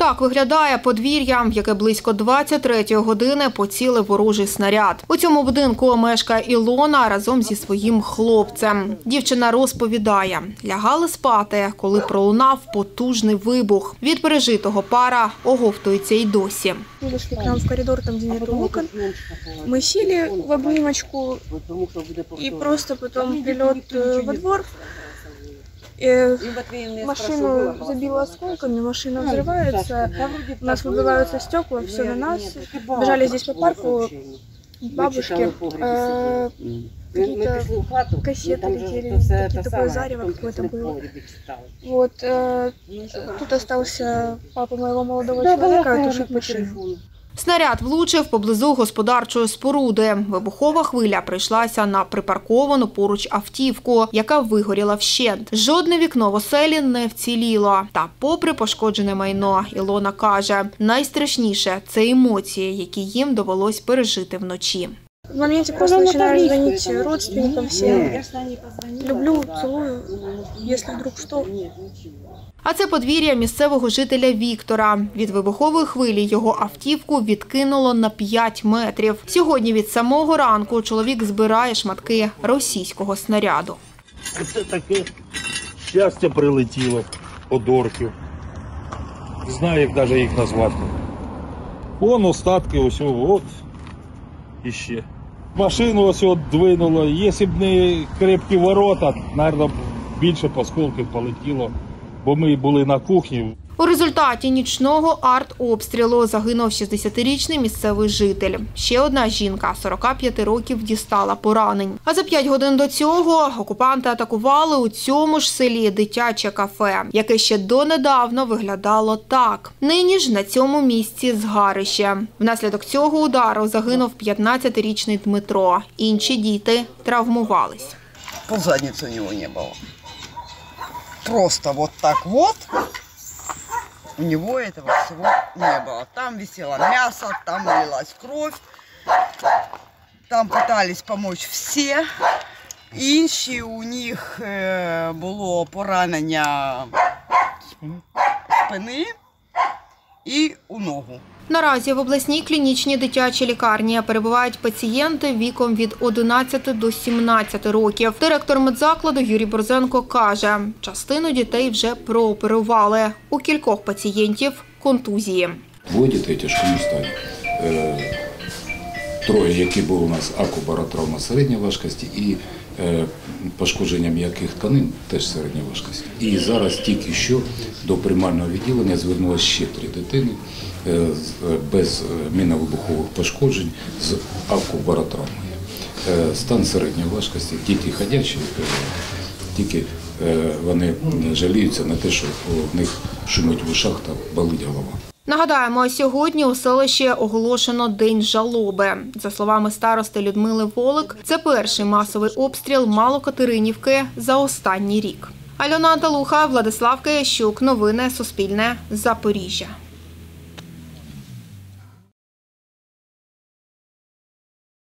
Так виглядає подвір'я, в яке близько 23-ї години поцілив ворожий снаряд. У цьому будинку мешкає Ілона разом зі своїм хлопцем. Дівчина розповідає, лягали спати, коли пролунав потужний вибух. Від пережитого пара оговтується й досі. Вышли к нам в коридор, там где нету окон. Мы сели в обнимочку и просто потом прилет во двор. Машину забило осколками, машина взрывается, у нас выбиваются стекла, все на нас. Бежали здесь по парку, бабушки, какие-то кассеты летели, такое зарево какое-то было. Вот, тут остался папа моего молодого человека тушить машину. Снаряд влучив поблизу господарчої споруди. Вибухова хвиля прийшлася на припарковану поруч автівку, яка вигоріла вщент. Жодне вікно в оселі не вціліло. Та попри пошкоджене майно, Ілона каже, найстрашніше – це емоції, які їм довелось пережити вночі. В моменте просто начинаю звонить родственникам всем. Люблю, целую, если вдруг что. А це подвір'я місцевого жителя Віктора. Від вибухової хвилі його автівку відкинуло на 5 метрів. Сьогодні від самого ранку чоловік збирає шматки російського снаряду. Оце таке щастя прилетіло від орків. Не знаю, як навіть їх назвати. Вон остатки ось, от, іще. Машину ось от двинуло. Якщо б не крепкі ворота, мабуть, більше осколків полетіло. Бо ми були на кухні. У результаті нічного артобстрілу загинув 60-річний місцевий житель. Ще одна жінка, 45 років, дістала поранень. А за 5 годин до цього окупанти атакували у цьому ж селі дитяче кафе, яке ще донедавна виглядало так. Нині ж на цьому місці згарище. Внаслідок цього удару загинув 15-річний Дмитро. Інші діти травмувались. Ползадницы у него не было. Просто вот так вот у него этого всего не было. Там висело мясо, там лилась кровь, там пытались помочь все. Інші у них було поранення спини і у ногу. Наразі в обласній клінічній дитячій лікарні перебувають пацієнти віком від 11 до 17 років. Директор медзакладу Юрій Борзенко каже, частину дітей вже прооперували. У кількох пацієнтів – контузії. 2 дітей в тяжкому стані. 3, які були у нас акубаротравма середньої важкості і пошкодження м'яких тканин теж середньої важкості. І зараз тільки що до приймального відділення звернулося ще 3 дитини без мінно-вибухових пошкоджень з акубаротравмою. Стан середньої важкості, діти ходячі, тільки вони жаліються на те, що в них шумить в ушах та болить голова. Нагадаємо, сьогодні у селищі оголошено День жалоби. За словами старости Людмили Волик, це перший масовий обстріл Малокатеринівки за останній рік. Альона Анталуха, Владислав Киящук. Новини Суспільне. Запоріжжя.